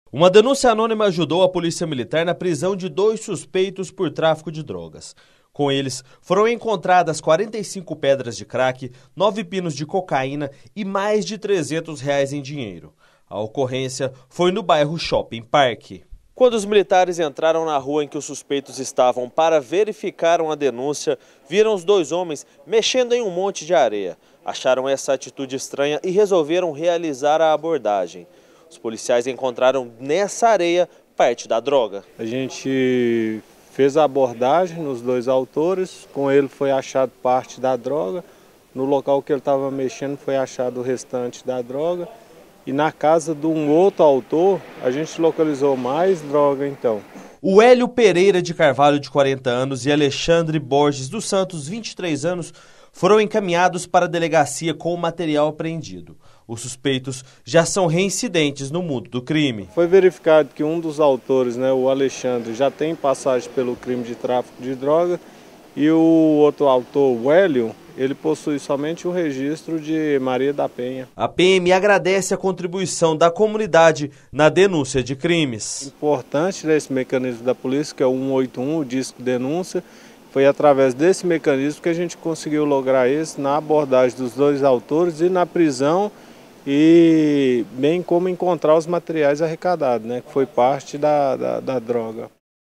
Uma denúncia anônima ajudou a Polícia Militar na prisão de 2 suspeitos por tráfico de drogas. Com eles, foram encontradas 45 pedras de crack, 9 pinos de cocaína e mais de R$ 300 em dinheiro. A ocorrência foi no bairro Shopping Park. Quando os militares entraram na rua em que os suspeitos estavam para verificar a denúncia, viram os 2 homens mexendo em um monte de areia. Acharam essa atitude estranha e resolveram realizar a abordagem. Os policiais encontraram nessa areia parte da droga. A gente fez a abordagem nos 2 autores, com ele foi achado parte da droga. No local que ele estava mexendo foi achado o restante da droga. E na casa de um outro autor, a gente localizou mais droga então. O Hélio Pereira de Carvalho, de 40 anos, e Alexandre Borges dos Santos, 23 anos, foram encaminhados para a delegacia com o material apreendido. Os suspeitos já são reincidentes no mundo do crime. Foi verificado que um dos autores, o Alexandre, já tem passagem pelo crime de tráfico de droga e o outro autor, o Hélio, ele possui somente o registro de Maria da Penha. A PM agradece a contribuição da comunidade na denúncia de crimes. Importante desse mecanismo da polícia, que é o 181, o disco denúncia. Foi através desse mecanismo que a gente conseguiu lograr isso na abordagem dos 2 autores e na prisão, e bem como encontrar os materiais arrecadados, que foi parte da droga.